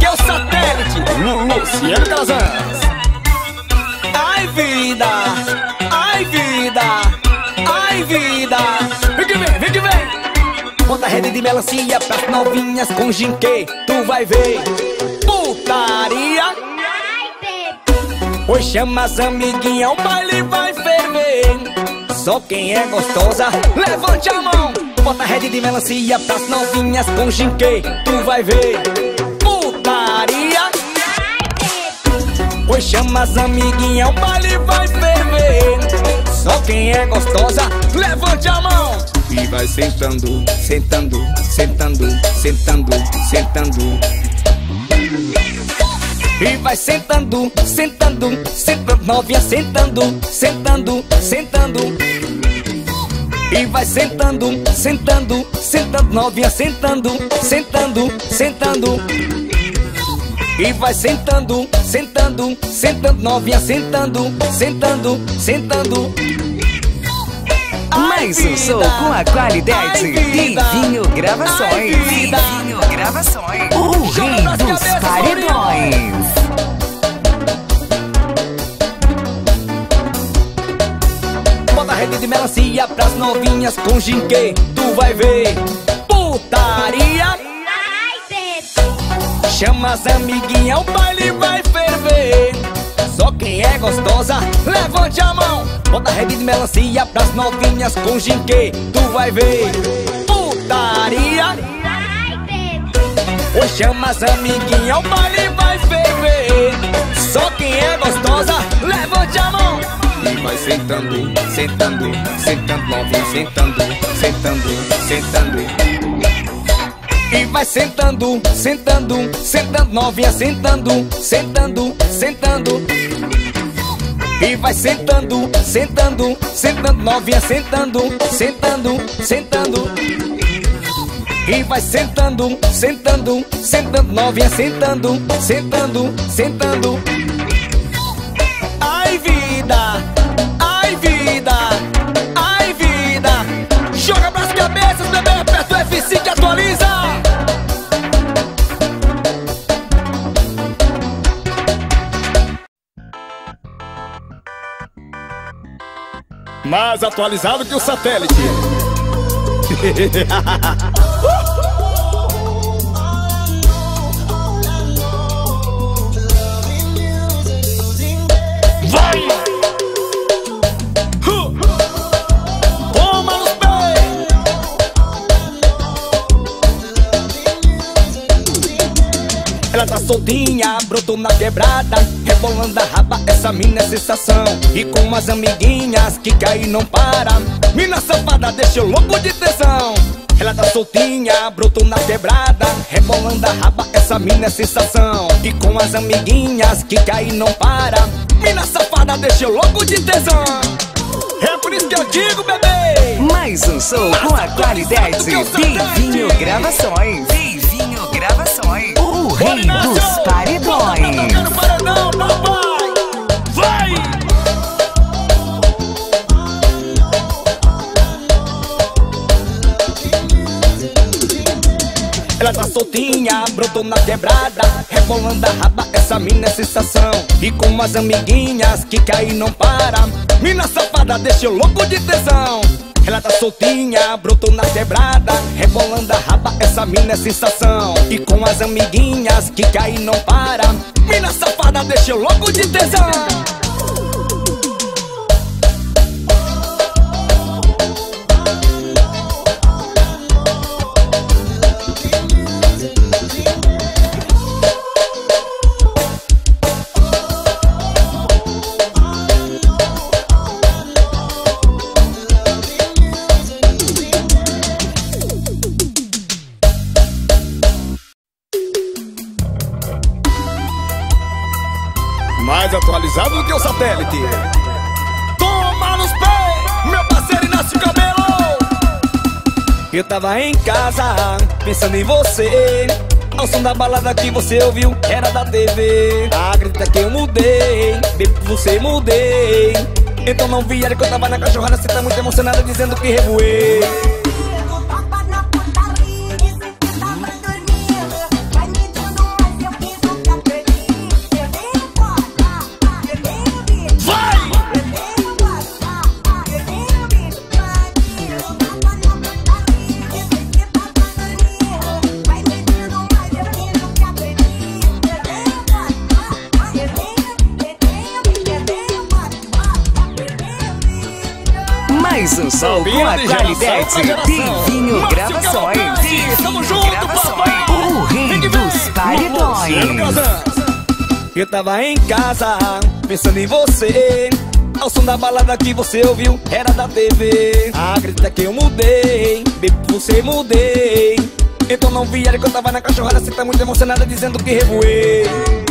é o satélite Luciano Calazans. Ai vida, ai vida, ai vida. Vem que vem, vem que vem. Bota rede de melancia pras novinhas com ginquê, tu vai ver. Putaria. Pois chama as amiguinhas, o baile vai ferver. Só quem é gostosa, levante a mão. Bota rede de melancia pras novinhas com ginquê, tu vai ver. Putaria. Pois chama as amiguinhas, o baile vai ferver. Só quem é gostosa, levante a mão. E vai sentando, sentando, sentando, sentando, sentando. E vai sentando, sentando, sentando, novinha sentando, sentando, sentando. E vai sentando, sentando, sentando, novinha sentando, sentando, sentando. E vai sentando, sentando, sentando, novinha sentando, sentando, sentando. Mais um show com a qualidade Divinho Gravações. Divinho Gravações, o rei dos paredões. Bota rede de melancia pras novinhas com ginquê, tu vai ver. Putaria. Chama as amiguinhas, o baile vai ferver. Só quem é gostosa, levante a mão. Bota rede de melancia pras novinhas com ginquê, tu vai ver. Putaria. Oi, chama as amiguinhas, o baile vai ferver. Só quem é gostosa, levante a mão. E vai sentando, sentando, sentando, novinha sentando, sentando, sentando. E vai sentando, sentando, sentando, novinha sentando, sentando, sentando. E vai sentando, sentando, sentando, novinha sentando, sentando, sentando. E vai sentando, sentando, sentando, novinha sentando, sentando, sentando. Ai vida, ai vida, ai vida. Joga pras cabeças, bebê, aperta o F5 que atualiza. Mais atualizado que o satélite. Vai! Toma nos pés! Ela tá soltinha, brotou na quebrada, rebolando a raba, essa mina é sensação. E com as amiguinhas que cai e não para, mina safada deixa eu louco de tesão. Ela tá soltinha, brotou na quebrada, rebolando a raba, essa mina é sensação. E com as amiguinhas que cai e não para, mina safada deixa eu louco de tesão. É por isso que eu digo, bebê. Mais um show com a qualidade Divinho Gravações. Divinho Gravações, o rei dos paredões. Tá tocando paredão, papai. Vai! Ela tá soltinha, brotou na quebrada, rebolando a raba, essa mina é sensação. E com as amiguinhas que cai e não para, mina safada deixa eu louco de tesão. Ela tá soltinha, brotou na quebrada, rebolando a raba, essa mina é sensação. E com as amiguinhas que cai e não para, mina safada deixa eu louco de tesão. Mais atualizado do que o satélite. Toma nos pés, meu parceiro Inácio Cabelo. Eu tava em casa, pensando em você. Ao som da balada que você ouviu, era da TV. Acredita que eu mudei, bem por você mudei. Então não viaja que eu tava na cachorrada. Cê tá muito emocionada dizendo que revoei. Começou com a qualidade Divinho Gravações. Tamo junto, papai. O rei dos paredões. Eu tava em casa, pensando em você. Ao som da balada que você ouviu, era da TV. Acredita que eu mudei, baby, você mudei. Então não viaja que eu tava na cachorrada. Cê tá muito emocionada dizendo que revoei.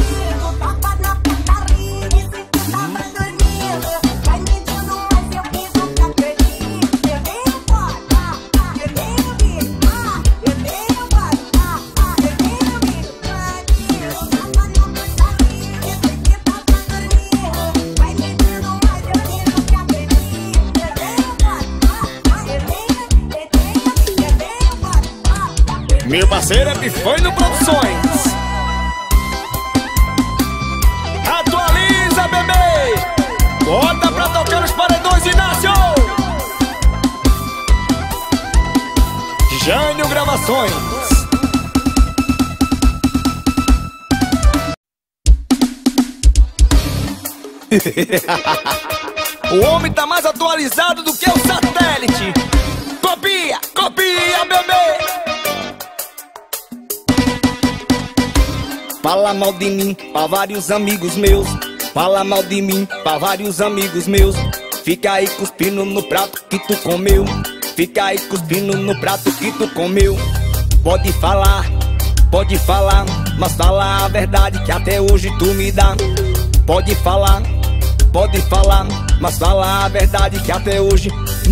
Meu parceiro é Epifânio Produções. Atualiza, bebê. Bota pra tocar os paredões, Inácio. Jânio Gravações. O homem tá mais atualizado do que o satélite. Copia, copia, bebê. Fala mal de mim pra vários amigos meus. Fala mal de mim pra vários amigos meus. Fica aí cuspindo no prato que tu comeu. Fica aí cuspindo no prato que tu comeu. Pode falar, mas fala a verdade que até hoje tu me dá. Pode falar, mas fala a verdade que até hoje.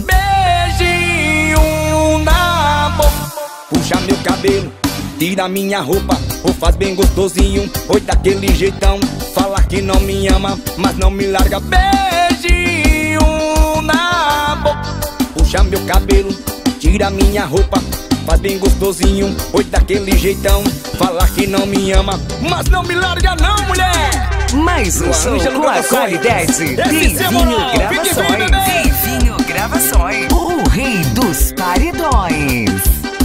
Beijinho na boca. Puxa meu cabelo, tira minha roupa, ou faz bem gostosinho, oi daquele jeitão. Fala que não me ama, mas não me larga. Beijinho na boca. Puxa meu cabelo, tira minha roupa, faz bem gostosinho, oi daquele jeitão. Fala que não me ama, mas não me larga não, mulher. Mais um show com a qualidade Divinho Gravações. Divinho Gravações, o rei dos paredões.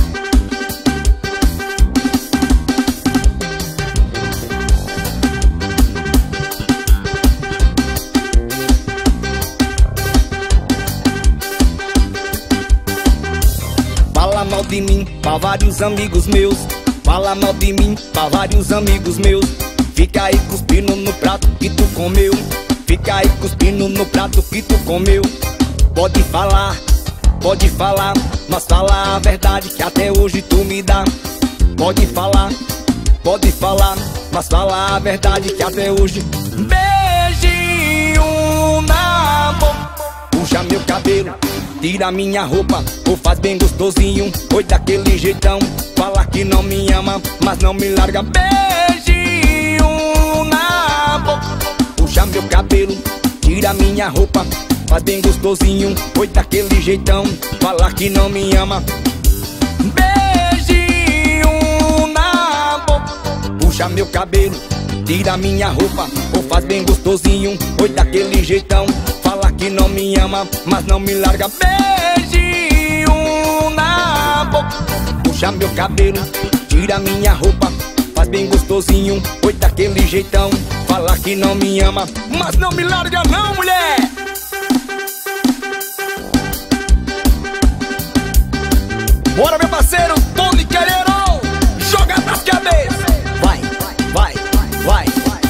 Fala mal de mim pra vários amigos meus. Fala mal de mim pra vários amigos meus. Fica aí cuspindo no prato que tu comeu. Fica aí cuspindo no prato que tu comeu. Pode falar, mas fala a verdade que até hoje tu me dá. Pode falar, mas fala a verdade que até hoje. Beijinho na boca. Puxa meu cabelo, tira minha roupa, ou faz bem gostosinho, oi daquele jeitão. Fala que não me ama, mas não me larga. Beijinho na boca. Puxa meu cabelo, tira minha roupa, faz bem gostosinho, oi daquele jeitão. Fala que não me ama. Beijinho na boca. Puxa meu cabelo, tira minha roupa, ou faz bem gostosinho, oi daquele jeitão. Fala que não me ama, mas não me larga. Beijinho na boca. Puxa meu cabelo, tira minha roupa, faz bem gostosinho, oi daquele jeitão. Fala que não me ama, mas não me larga não, mulher. Bora meu parceiro, Tony Quereiro, joga nas cabeças. Vai, vai, vai.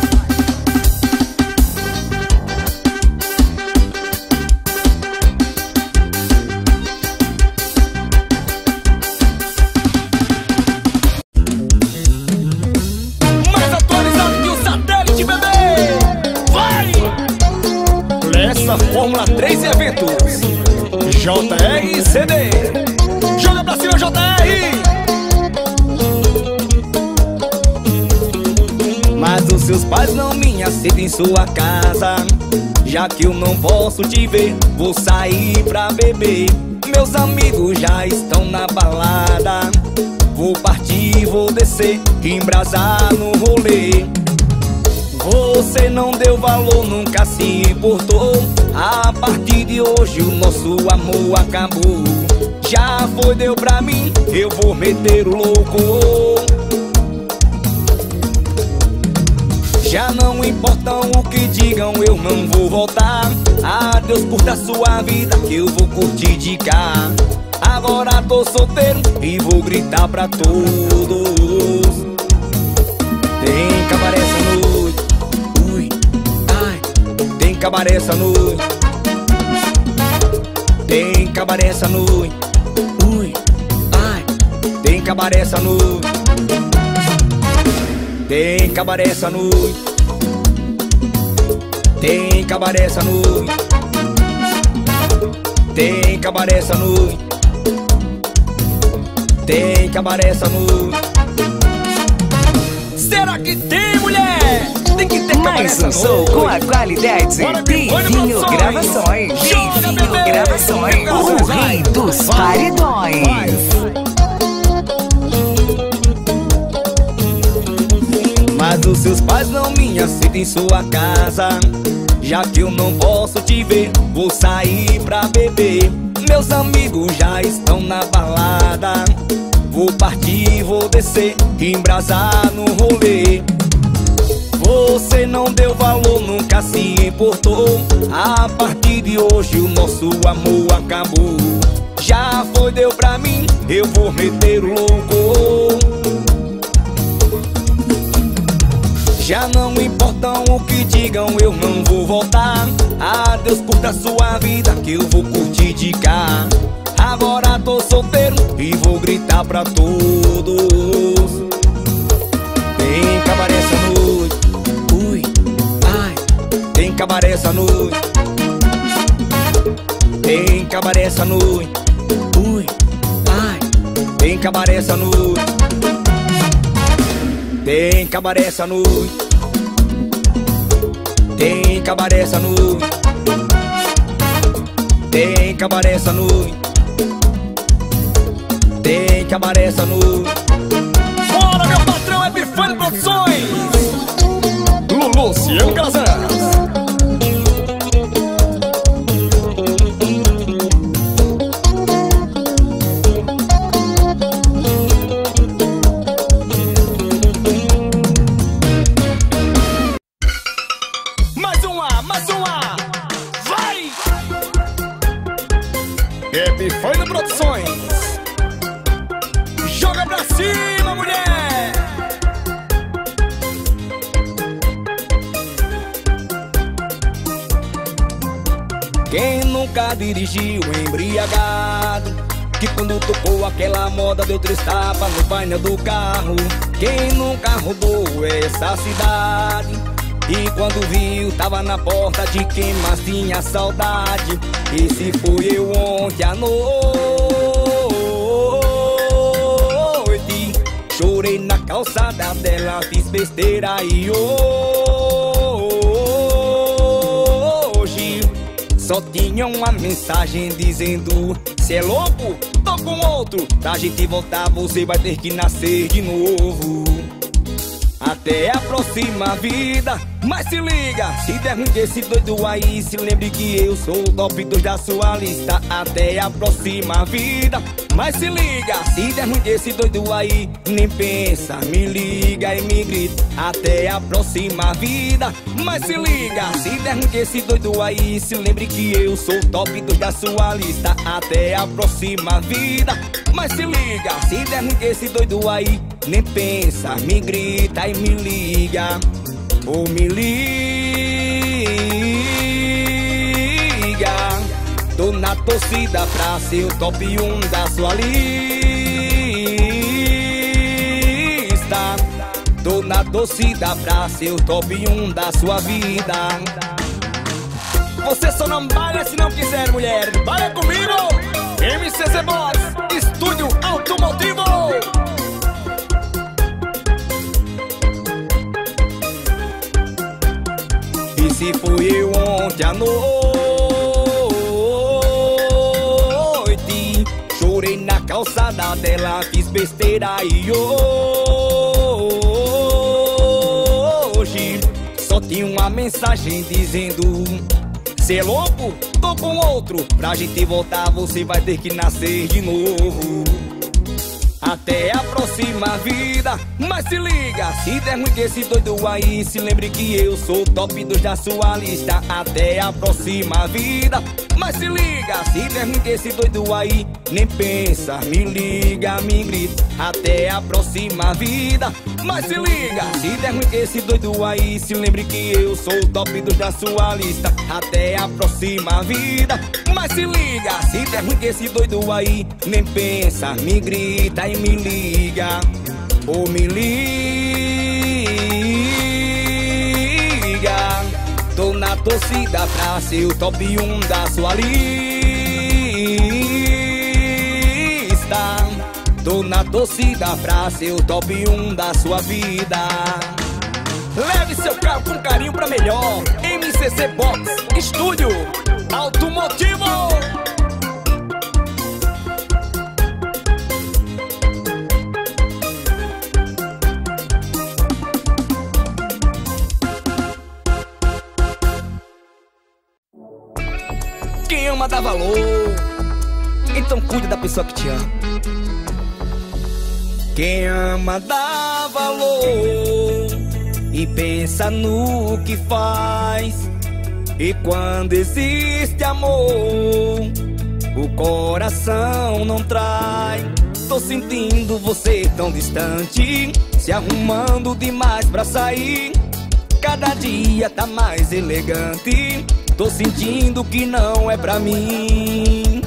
Mais atualizado que o satélite, bebê. Vai! Nessa Fórmula 3 Eventos, JR CD. Joga pra cima, JR! Mas os seus pais não me aceitam em sua casa. Já que eu não posso te ver, vou sair pra beber. Meus amigos já estão na balada. Vou partir, vou descer, embrasar no rolê. Você não deu valor, nunca se importou. A partir de hoje o nosso amor acabou. Já foi, deu pra mim, eu vou meter o louco. Já não importam o que digam, eu não vou voltar. Adeus, curta a sua vida que eu vou curtir de cá. Agora tô solteiro e vou gritar pra todos. Tem cabaré essa noite, ui, ai. Tem cabaré essa noite. Tem cabaré essa noite, ui, ai. Tem cabaré essa noite. Tem cabaré essa noite. Tem cabaré essa noite. Tem cabaré essa noite. Tem cabaré essa noite. Será que tem, mulher? Tem que ter cabaré essa noite. Mais um show com a qualidade Divinho Gravações. Divinho Gravações, o rei dos paredões. Mas os seus pais não me aceitam em sua casa. Já que eu não posso te ver, vou sair pra beber. Meus amigos já estão na balada. Vou partir, vou descer, embrasar no rolê. Você não deu valor, nunca se importou. A partir de hoje o nosso amor acabou. Já foi, deu pra mim, eu vou meter o louco. Já não importam o que digam, eu não vou voltar. Adeus, curta a sua vida que eu vou curtir de cá. Agora tô solteiro e vou gritar pra todos. Tem cabaré essa noite, ui, ai. Tem cabaré essa noite. Tem cabaré essa noite, ui, ai. Tem cabaré essa noite. Tem cabaré essa noite. Tem cabaré essa noite. Tem cabaré essa noite. Tem cabaré essa noite. Bora, meu patrão, é Bifone Produções. Luciano Calazans. Bifone Produções. Joga pra cima, mulher. Quem nunca dirigiu embriagado, que quando tocou aquela moda deu 3 tapas no painel do carro? Quem nunca rodou essa cidade e quando viu tava na porta de quem mais tinha saudade? Esse fui eu ontem à noite. Chorei na calçada dela, fiz besteira e hoje só tinha uma mensagem dizendo: cê é louco? Tô com outro. Pra gente voltar você vai ter que nascer de novo. Até a próxima vida. Mas se liga, se der ruim desse doido aí, se lembre que eu sou o top 2 da sua lista. Até a próxima vida. Mas se liga, se der ruim desse doido aí, nem pensa, me liga e me grita. Até a próxima vida. Mas se liga, se der ruim desse doido aí, se lembre que eu sou o top 2 da sua lista. Até a próxima vida. Mas se liga, se der ruim desse doido aí, nem pensa, me grita e me liga. Ou me liga. Tô na torcida pra ser o top 1 da sua lista. Tô na torcida pra ser o top 1 da sua vida. Você só não baila se não quiser, mulher. Baila comigo, MCZ Boss, Estúdio Automotivo. E se fui eu ontem à noite, chorei na calçada dela, fiz besteira e hoje só tinha uma mensagem dizendo: cê é louco? Tô com outro. Pra gente voltar você vai ter que nascer de novo. até a próxima vida. Mas se liga, se der ruim que esse doido aí, se lembre que eu sou o top 2 da sua lista. Até a próxima vida. Mas se liga, se der ruim que esse doido aí, nem pensa, me liga, me grita. Até a próxima vida. Mas se liga, se der ruim que esse doido aí, se lembre que eu sou o top 2 da sua lista. Até a próxima vida. Mas se liga, se der ruim que esse doido aí, nem pensa, me grita e me liga. Ou me liga. Tô na torcida pra ser o top 1 da sua lista. Tô na torcida pra ser o top 1 da sua vida. Leve seu carro com carinho pra melhor. MCC Box Estúdio Automotivo. Quem ama dá valor, então cuide da pessoa que te ama. Quem ama dá valor e pensa no que faz. E quando existe amor, o coração não trai. Tô sentindo você tão distante, se arrumando demais pra sair. Cada dia tá mais elegante, tô sentindo que não é pra mim.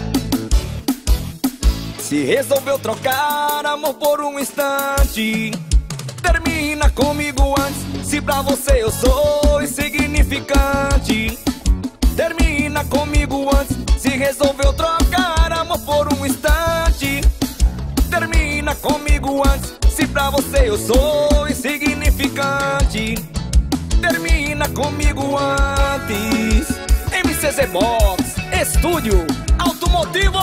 Se resolveu trocar amor por um instante, termina comigo antes. Se pra você eu sou insignificante, termina comigo antes. Se resolveu trocar amor por um instante, termina comigo antes. Se pra você eu sou insignificante, termina comigo antes. MCC Box Estúdio Automotivo.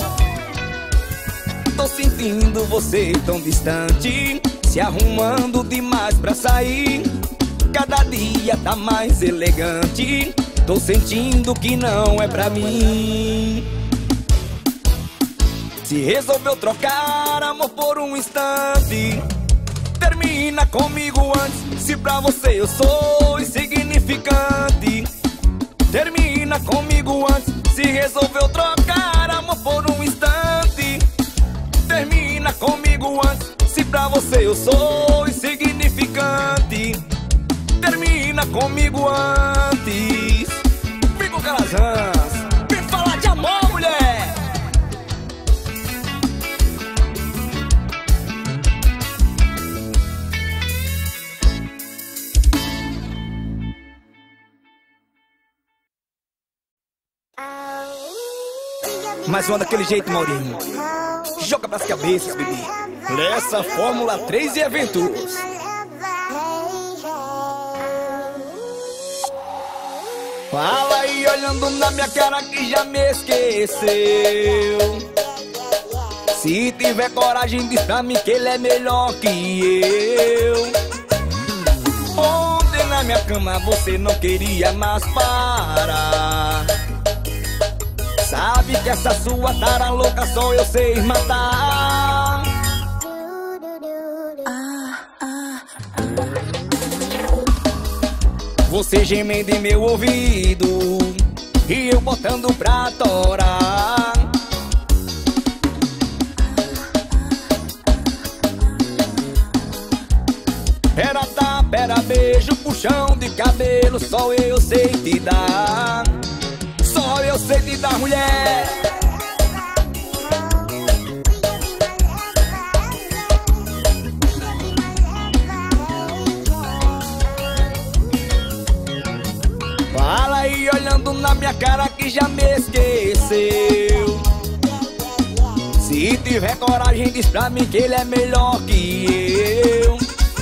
Tô sentindo você tão distante, se arrumando demais pra sair. Cada dia tá mais elegante, tô sentindo que não é pra mim. Se resolveu trocar amor por um instante, termina comigo antes. Se pra você eu sou insignificante, termina comigo antes. Se resolveu trocar amor por um instante, termina comigo antes. Se pra você eu sou insignificante, termina comigo antes. Vem com Calazans, vem falar de amor, mulher. Mais uma daquele jeito, Maurinho. Joga pras cabeças, bebê. Nessa Fórmula 3 e Eventos. Fala aí olhando na minha cara que já me esqueceu. Se tiver coragem diz pra mim que ele é melhor que eu. Ontem na minha cama você não queria mais parar. Sabe que essa sua tara louca só eu sei matar. Você gemendo em meu ouvido e eu botando pra torar. Era tapa, era beijo, puxão de cabelo, só eu sei te dar. Só eu sei te dar, mulher. Fala aí olhando na minha cara que já me esqueceu. Se tiver coragem diz pra mim que ele é melhor que eu.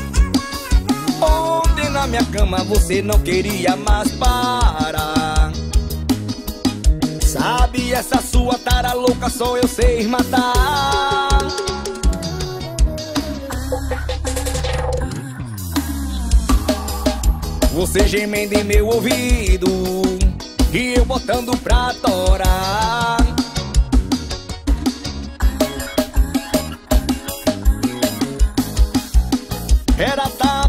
Ontem na minha cama você não queria mais parar. Sabe essa sua tara louca só eu sei matar. Você gemendo em meu ouvido e eu botando pra torar.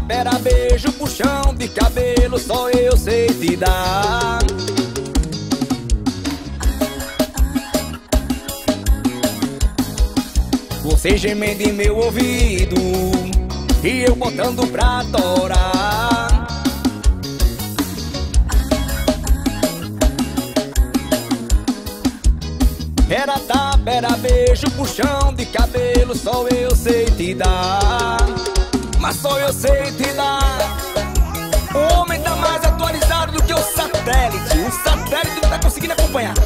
pera, beijo, puxão de cabelo, só eu sei te dar. Você gemendo em meu ouvido e eu botando pra torar. Pera, tá, pera, beijo, puxão de cabelo, só eu sei te dar. Mas só eu sei te dar. O homem tá mais atualizado do que o satélite. O satélite não tá conseguindo acompanhar.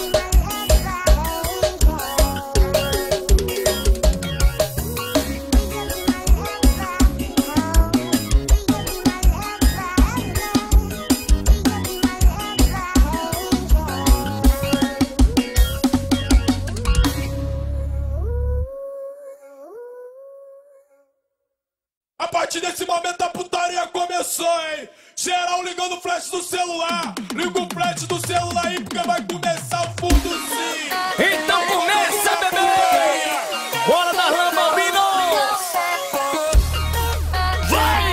A partir desse momento a putaria começou, hein? Geral ligando o flash do celular. Liga o flash do celular aí porque vai começar o fundo sim. Então começa, bebê! Bora da Lamborghinos! Vai!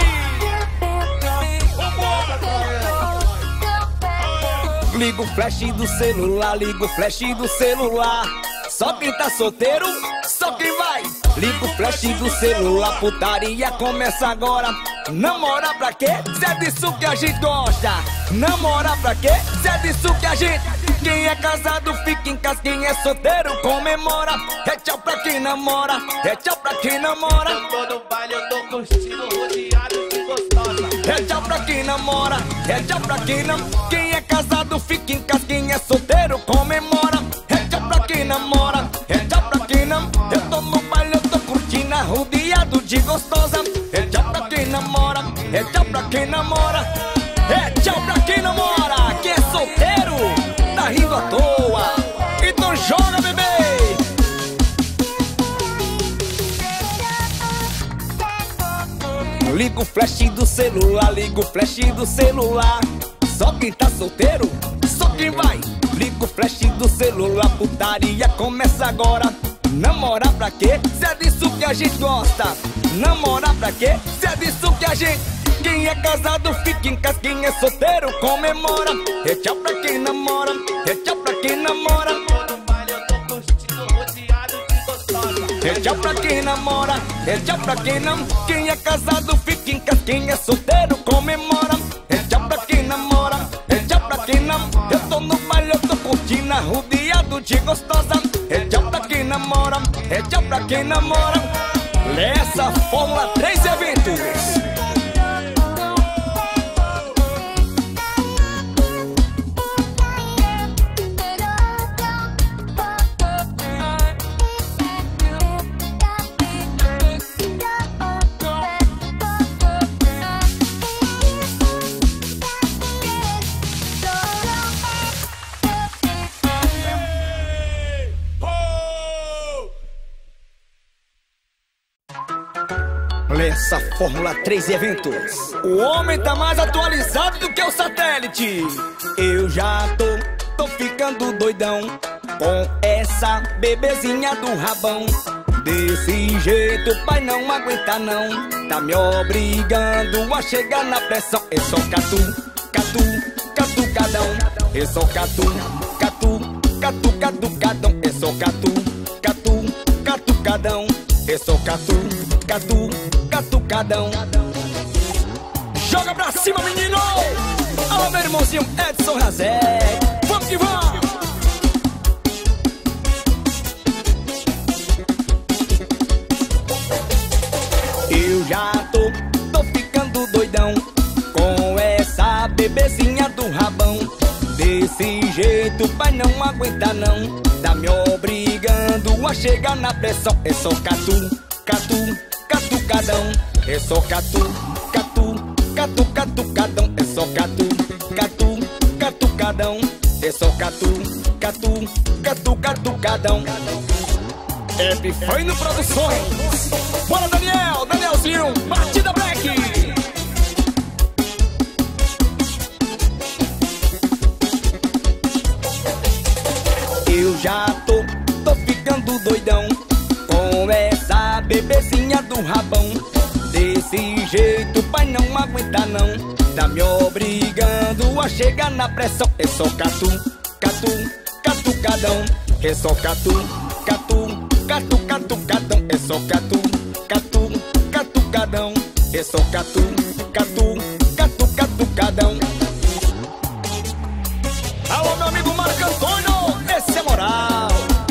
Vambora! Liga o flash do celular, liga o flash do celular. Só quem tá solteiro, só quem vai. Liga o flash do celular, putaria começa agora. Namorar pra quê? Se é disso que a gente gosta. Namorar pra quê? Se é disso que a gente... Quem é casado fica em casa, quem é solteiro comemora. É tchau pra quem namora, é tchau pra quem namora. Eu tô no baile, eu tô curtindo, rodeado de gostosa. É tchau pra quem namora, é tchau pra quem não. Quem é casado fica em casa, quem é solteiro comemora. É tchau pra quem namora, é tchau pra quem não. Eu tô no baile, eu tô curtindo, rodeado de gostosa. É tchau pra quem namora, é tchau pra quem namora. É tchau pra quem namora, quem é solteiro tá rindo à toa. Então joga, bebê! Liga o flash do celular, liga o flash do celular. Só quem tá solteiro, só quem vai. Liga o flash do celular, putaria começa agora. Namorar pra quê? Se é disso que a gente gosta. Namorar pra quê? Se é disso que a gente... Quem é casado fica em casa, quem é solteiro comemora. É tchau pra quem namora, é tchau pra quem namora. Eu tô no baile, eu tô curtindo, rodeado de gostosa. É tchau pra quem namora, é tchau pra quem não. Quem é casado fica em casa, quem é solteiro comemora. É tchau pra quem namora, é tchau pra quem não. Eu tô no baile, eu tô curtindo, rodeado de gostosa. É tchau pra quem namora, é tchau pra quem namora. Nessa Fórmula 3 Eventos. Nessa Fórmula 3 Eventos, o homem tá mais atualizado do que o satélite. Eu já tô ficando doidão com essa bebezinha do rabão. Desse jeito, pai, não aguenta não. Tá me obrigando a chegar na pressão. É só catu, catu, catucadão. É só catu, catu, catucadão. É só catu, catu, catucadão. É só catu, catu, catucadão. Joga pra cima, menino! Alô, meu irmãozinho Edson Razé. Vamos que vamos! Eu já tô ficando doidão com essa bebezinha do rabão. Desse jeito, pai, não aguenta não. Tá me obrigando a chegar na pressão. É só catu, catu, catucadão. É só catu, catu, catu, catucadão. É só catu, catu, catucadão. É só catu, catu, catu, catucadão. Epifânio Produções. Bora, Daniel, Danielzinho, Batida Black. Eu já tô ficando doidão com essa bebezinha do rabão. Desse jeito, pai, me obrigando a chegar na pressão. É só catu, catu, catucadão. É só catu, catu, catu, catucadão. É só catu, catu, catucadão. É só catu, catu, catu, catucadão. Alô, meu amigo Marco Antônio, esse é moral.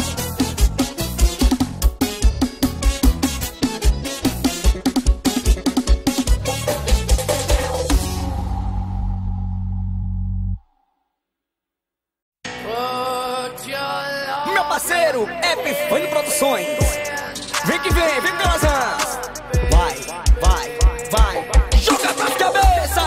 Meu parceiro, Epifânio Produções. Vem que vem, vem Calazans. Vai, vai, vai, joga pras cabeças.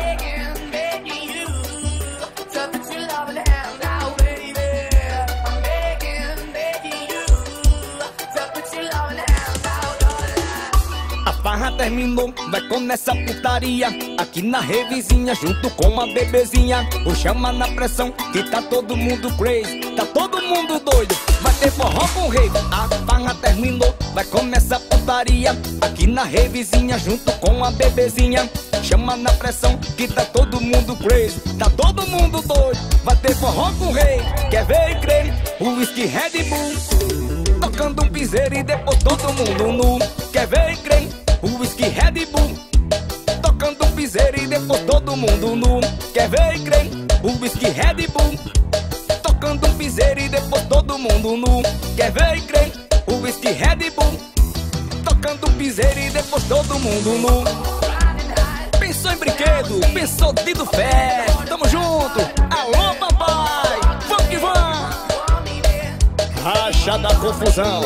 A farra terminou, vai começar a putaria aqui na revizinha, junto com a bebezinha. O chama na pressão, que tá todo mundo crazy, tá todo mundo doido. Vai ter forró com rei. A farra terminou, vai começar a putaria aqui na revizinha, junto com a bebezinha. Chama na pressão, que tá todo mundo crazy, tá todo mundo doido. Vai ter forró com rei, quer ver e crer. O whisky Red Bull tocando um piseiro e depois todo mundo nu. Quer ver e crer. O whisky Red Bull tocando um piseiro e depois todo mundo nu. Quer ver e crer. O whisky Red Bull tocando um piseiro e depois todo mundo nu. Quer ver e crer. O whisky Red Bull tocando um piseiro e depois todo mundo nu. Pensou em brinquedo, pensou de do fé. Tamo junto, alô papai, vamos que vamos. Racha da confusão.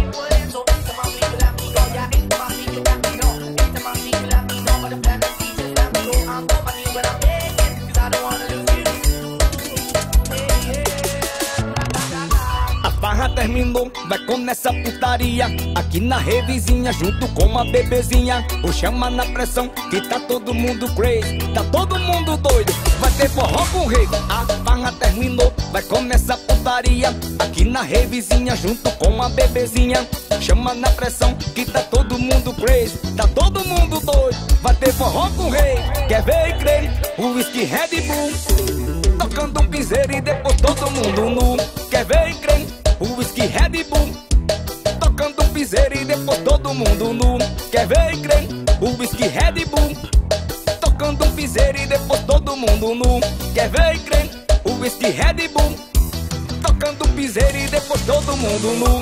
A farra terminou, vai começar a putaria aqui na revizinha, junto com a bebezinha. O chama na pressão, que tá todo mundo crazy, tá todo mundo doido. Vai ter forró com rei. A farra terminou, vai começar a putaria aqui na revizinha, junto com a bebezinha. Chama na pressão, que tá todo mundo crazy, tá todo mundo doido. Vai ter forró com rei, quer ver e crer. O whisky Red Bull tocando um piseiro e depois todo mundo nu. Quer ver e crer. O whisky Red Bull tocando um piseiro e depois todo mundo nu. Quer ver e crer. O whisky Red Bull tocando um piseiro e depois todo mundo nu. Quer ver e crer. O whisky Red Bull tocando um piseiro e depois todo mundo nu.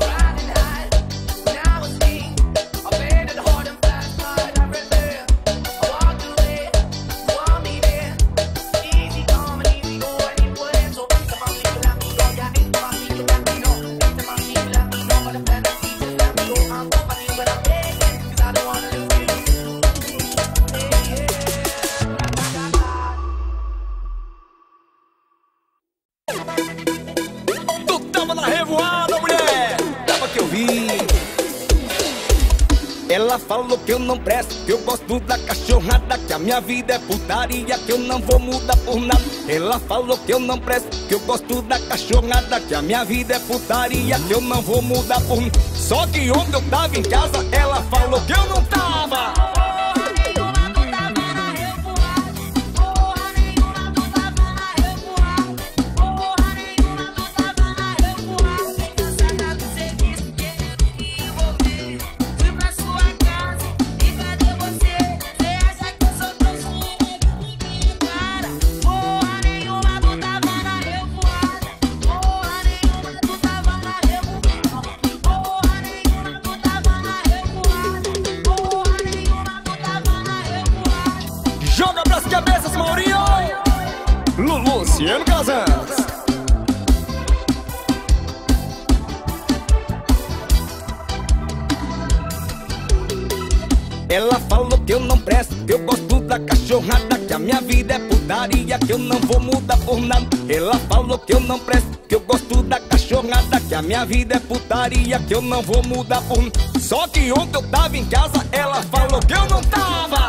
Tu tava na revoada, mulher, tava que eu vi. Ela falou que eu não presto, que eu gosto da cachorrada, que a minha vida é putaria, que eu não vou mudar por nada. Ela falou que eu não presto, que eu gosto da cachorrada, que a minha vida é putaria, que eu não vou mudar por nada. Só que ontem eu tava em casa, ela falou que eu não tava. Joga pras cabeças, Maurinho! Luciano Calazans. Ela falou que eu não presto, que eu gosto da cachorrada, que a minha vida é putaria, que eu não vou mudar por nada. Ela falou que eu não presto, que eu gosto da cachorrada, que a minha vida é putaria, que eu não vou mudar por nada. Só que ontem eu tava em casa, ela falou que eu não tava.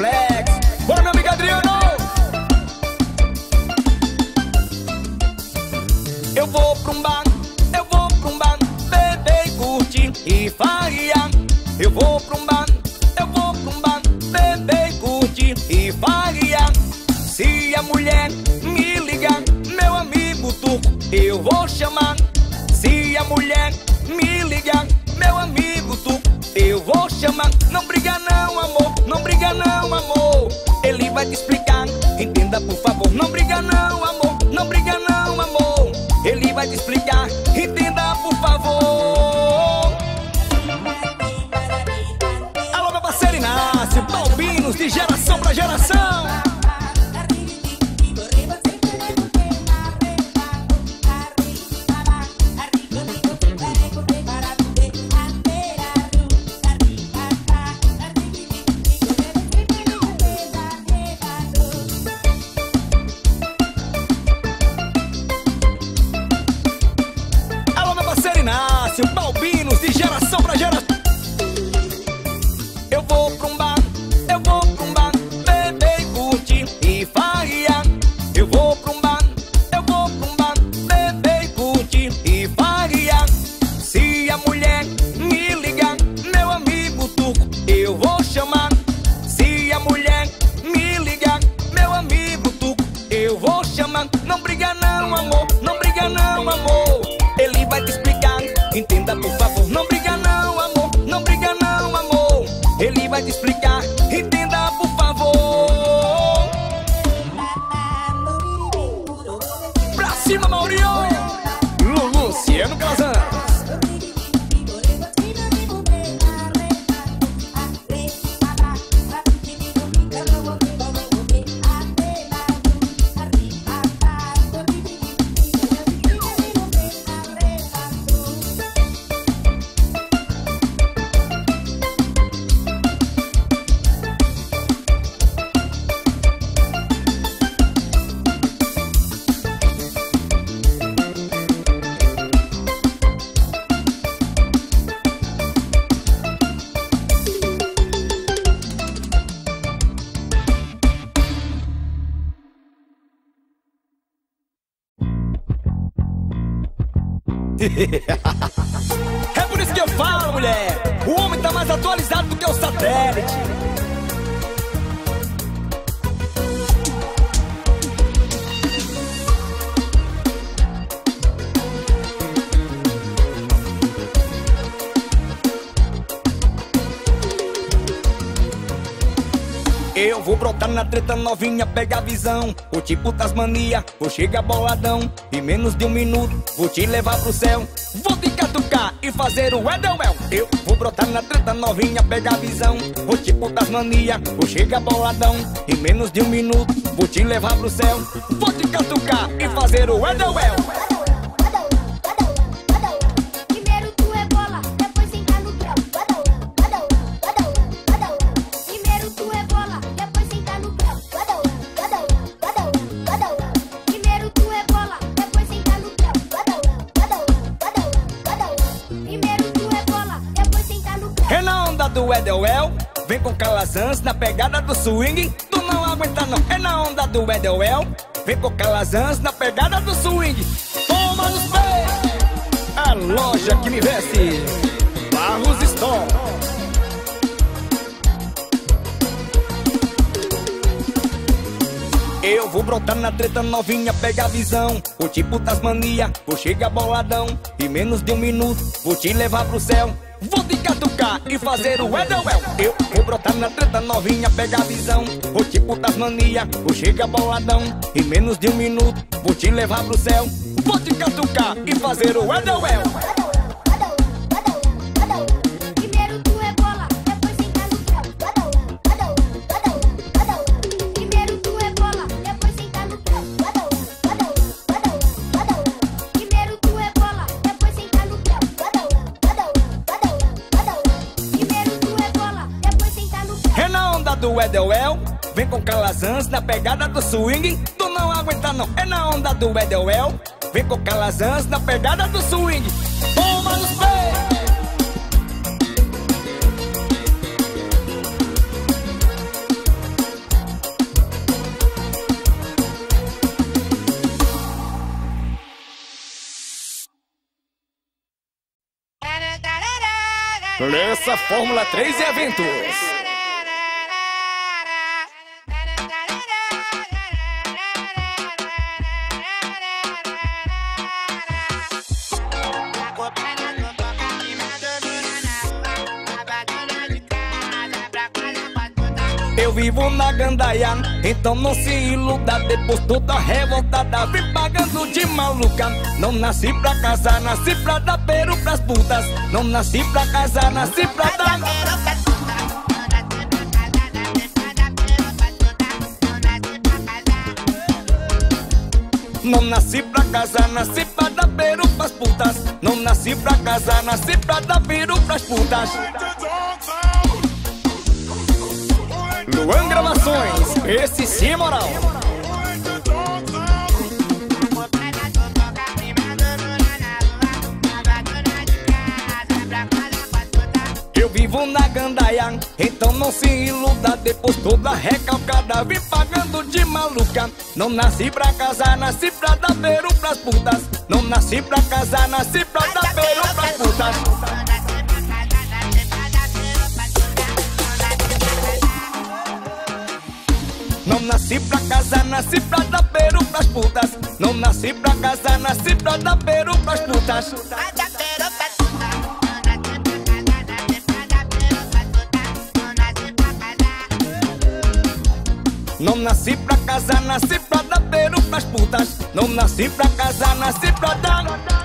Flex. Bora, meu amigo Adriano. Eu vou pra um bar, beber e curtir e farrear. Eu vou pra um bar, beber e curtir e farrear. Se a mulher me ligar, meu amigo turco, eu vou chamar. Se a mulher me ligar, meu amigo turco, eu vou chamar. Não briga não, amor, não briga não, amor. Ele vai te explicar, entenda por favor. Não briga não, amor, não briga não, amor. Ele vai te explicar, entenda por favor. Alô, meu parceiro Inácio, Balbinos, de geração pra geração. Balbinos, de geração pra geração. Eu vou pra um bar, beber e curtir e farrear. Eu vou pra um bar, beber e curtir e farrear. Se a mulher me ligar, meu amigo turco, eu vou chamar. Se a mulher me ligar, meu amigo turco, eu vou chamar. Não briga não, amor, não briga não, amor. Ele vai te explicar, entenda por favor. Não briga não, amor, não briga não, amor. Ele vai te explicar, entenda por favor. Pra cima, Maurinho. Luciano Calazans. É por isso que eu falo, mulher, o homem tá mais atualizado do que o satélite. Eu vou brotar na treta novinha, pega a visão. O tipo Tasmania, vou chegar boladão. Em menos de um minuto, vou te levar pro céu. Vou te catucar e fazer o Edelwell. Eu vou brotar na treta novinha, pega a visão. O tipo Tasmania, vou chegar boladão. Em menos de um minuto, vou te levar pro céu. Vou te catucar e fazer o Edelwell. Do Edelwell, vem com Calazans na pegada do swing. Tu não aguenta não, é na onda do Edelwell. Vem com Calazans na pegada do swing. Toma nos pés, a loja que me veste, Barros Store. Eu vou brotar na treta novinha, pega a visão. O tipo Tasmania, vou chegar boladão. Em menos de um minuto, vou te levar pro céu. Vou te catucar e fazer o Edelwell. Eu vou brotar na treta novinha, pega a visão. O tipo Tasmania, vou chegar boladão. Em menos de um minuto, vou te levar pro céu. Vou te catucar e fazer o Edelwell. Do Edelwell, vem com Calazans na pegada do swing. Tu não aguenta não, é na onda do Edelwell. Vem com Calazans na pegada do swing. Toma nos pés. Nessa Fórmula 3 e Eventos. Eu vivo na gandaia, então não se iluda. Depois toda revoltada, vem pagando de maluca. Não nasci pra casar, nasci pra dar peru pras putas. Não nasci pra casar, nasci pra dar Não nasci pra casar, nasci pra dar peru pras putas. Não nasci pra casar, nasci pra dar peru pras putas. Luan Gravações, esse sim é moral. Eu vivo na gandaia, então não se iluda. Depois toda recalcada, vim pagando de maluca. Não nasci pra casar, nasci pra dar peru pras putas. Não nasci pra casar, nasci pra dar peru pras putas. Não nasci pra casar, nasci pra dar peru pras putas. Não nasci pra casar, nasci pra dar peru pras putas. Não nasci pra casar, nasci pra dar peru pras putas. Não nasci pra casar, nasci pra dar.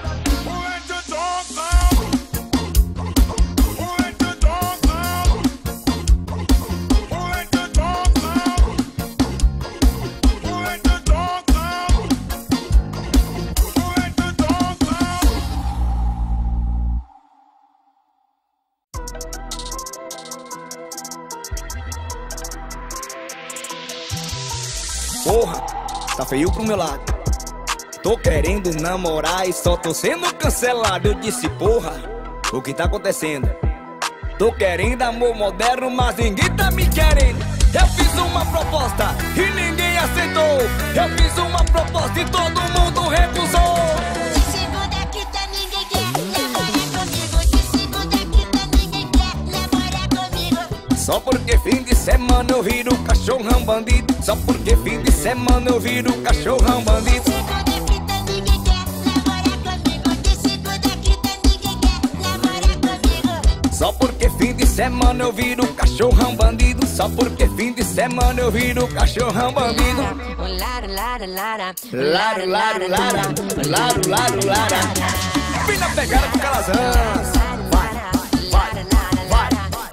Porra, tá feio pro meu lado. Tô querendo namorar e só tô sendo cancelado. Eu disse, porra, o que tá acontecendo? Tô querendo amor moderno, mas ninguém tá me querendo. Eu fiz uma proposta e ninguém aceitou. Eu fiz uma proposta e todo mundo recusou. De segunda a quinta ninguém quer namorar comigo. De segunda a quinta ninguém quer namorar comigo. Só porque fim de semana eu viro cachorrão bandido. Só porque fim de semana eu viro cachorrão bandido. De segunda a quinta ninguém quer namorar comigo. De segunda a quinta ninguém quer namorar comigo. Só porque fim de semana eu viro cachorrão bandido. Só porque fim de semana eu viro cachorrão bandido. Lara, lara, lara. Laro, laro, lara, laro, laro, lara. Vem na pegada com calazans. Vai, vai, vai.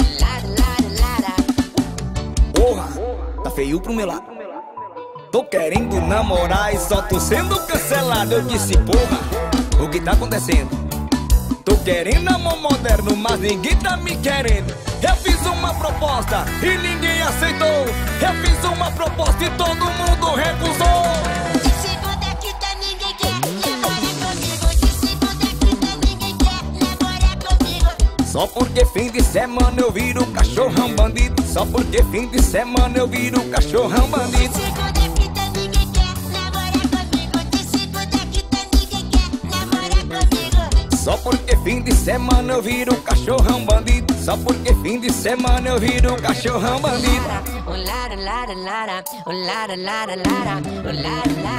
Porra, tá feio pro meu lado. Tô querendo namorar e só tô sendo cancelado. Eu disse, porra, o que tá acontecendo? Tô querendo amor moderno, mas ninguém tá me querendo. Eu fiz uma proposta e ninguém aceitou. Eu fiz uma proposta e todo mundo recusou. De segunda a quinta ninguém quer namorar comigo. De segunda a quinta ninguém quer namorar comigo. Só porque fim de semana eu viro cachorrão bandido. Só porque fim de semana eu viro cachorrão bandido. De segunda a quinta ninguém quer namorar comigo. De segunda a quinta ninguém quer namorar comigo. Só porque fim de semana eu viro cachorrão bandido. Só porque fim de semana eu viro cachorrão bandido. Lara, lara, lara. Lara, lara, lara. Lara, lara.